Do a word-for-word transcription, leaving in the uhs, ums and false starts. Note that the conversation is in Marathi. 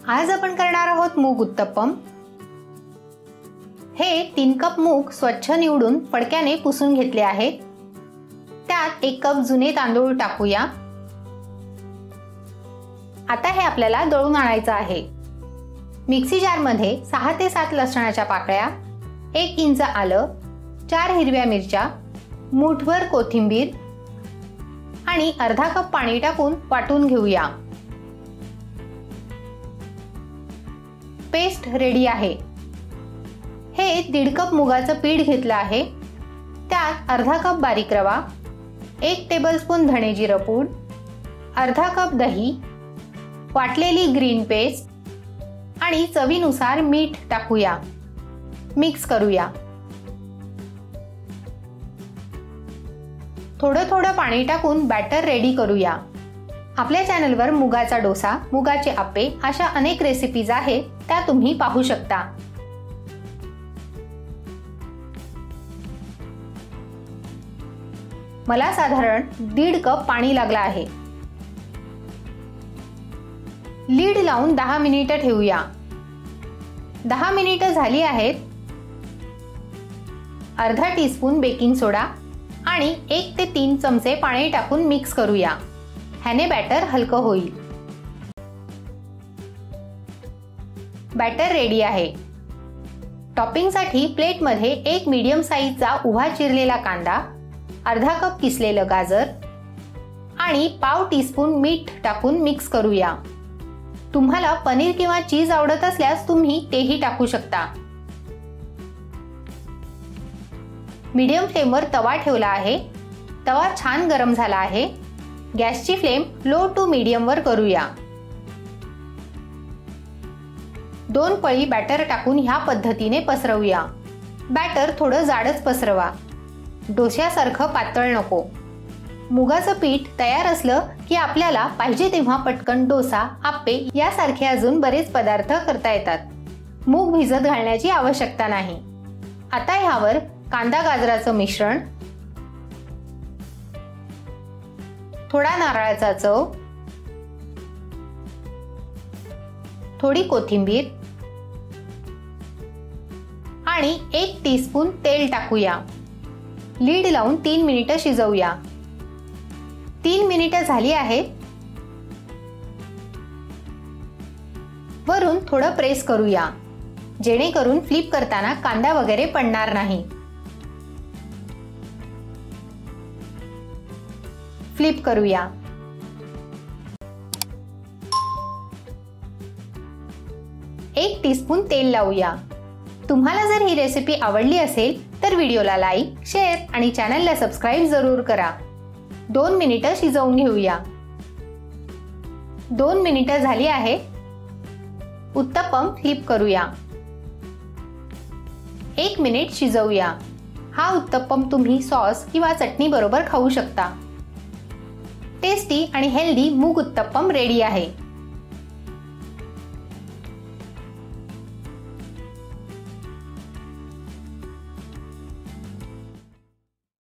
आज आपण करणार आहोत मूग उत्तप्पम। हे तीन कप मूग स्वच्छ निवडून फडक्याने पुसून घेतले आहेत। त्यात एक कप जुने तांदूळ टाकूया। आता हे आपल्याला दळून आणायचं आहे। मिक्सी जार मध्ये सहा ते सात लसणाच्या पाकळ्या, एक इंच आलं, चार हिरव्या मिरच्या, मूठभर कोथिंबीर आणि अर्धा कप पाणी टाकून वाटून घेऊया। पेस्ट रेडी आहे। हे दीड कप मुगाचं पीठ घेतलं आहे। त्यात अर्धा कप बारीक रवा, एक टेबलस्पून धणे जिरं पूड, अर्धा कप दही, वाटलेली ग्रीन पेस्ट आणि चवीनुसार मीठ टाकूया। मिक्स करूया। थोडं थोडं पाणी टाकून बॅटर रेडी करूया। आपल्या चॅनलवर मुगाचा डोसा, मुगाचे आप्पे अशा अनेक रेसिपीज आहेत, त्या तुम्ही पाहू शकता। मला साधारण दीड कप पाणी लागला आहे। लीड लावून दहा मिनिटं ठेवूया। दहा मिनिटं झाली आहेत। अर्धा टीस्पून बेकिंग सोडा आणि एक ते तीन चमचे पाणी टाकून मिक्स करूया। ह्याने बॅटर हलकं होईल। बॅटर रेडी आहे। टॉपिंगसाठी प्लेटमध्ये एक मीडियम साईजचा उभा चिरलेला कांदा, अर्धा कप किसलेलं गाजर आणि पाव टीस्पून मीठ टाकून मिक्स करूया। तुम्हाला पनीर किंवा चीज आवडत असल्यास तुम्ही तेही टाकू शकता। मीडियम फ्लेमवर तवा ठेवला आहे। तवा छान गरम झाला आहे। गॅसची फ्लेम लो टू मीडियम वर करूया। दोन पळी बॅटर टाकून ह्या पद्धतीने पसरवूया। बॅटर थोडं जाडच पसरवा, डोस्यासारखं पातळ नको। मुगाचं पीठ तयार असलं की आपल्याला पाहिजे तेव्हा पटकन डोसा, आप्पे यासारखे अजून बरेच पदार्थ करता येतात। मूग भिजत घालण्याची आवश्यकता नाही। आता ह्यावर कांदा गाजराचं मिश्रण, थोडा नारळाचा चव, थोडी कोथिंबीर आणि एक टीस्पून तेल टाकूया। लीड लावून तीन मिनिटं शिजवूया। तीन मिनिटं झाली आहेत। वरून थोडं प्रेस करूया, जेणेकरून फ्लिप करताना कांदा वगैरे पडणार नाही। फ्लिप करूया। एक टीस्पून तेल लावूया। तुम्हाला जर ही रेसिपी आवडली असेल तर व्हिडिओला लाईक, शेअर आणि चॅनलला सबस्क्राईब जरूर करा। दोन मिनिटं शिजवून घेऊया। दोन मिनिटं झाली आहे। उत्तप्पम फ्लिप करूया। एक मिनिट शिजवूया। हा उत्तप्पम तुम्ही सॉस किंवा चटणी बरोबर खाऊ शकता। टेस्टी आणि हेल्दी मूग उत्तप्पम रेडी आहे।